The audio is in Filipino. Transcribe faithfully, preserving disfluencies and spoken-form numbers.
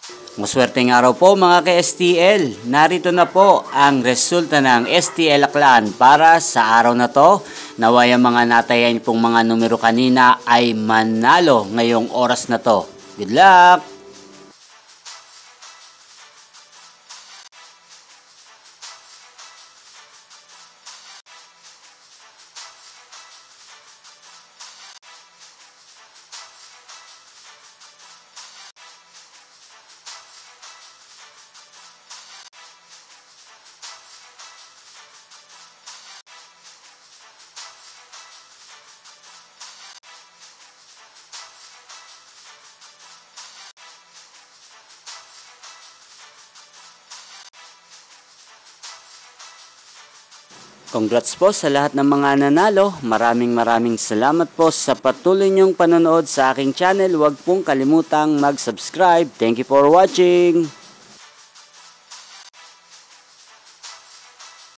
Maswerteng araw po mga ka-S T L. Narito na po ang resulta ng S T L Aklan para sa araw na to. Naway ang mga natayan pong mga numero kanina ay manalo ngayong oras na to. Good luck! Congrats po sa lahat ng mga nanalo. Maraming maraming salamat po sa patuloy niyong panonood sa aking channel. Huwag pong kalimutang mag-subscribe. Thank you for watching.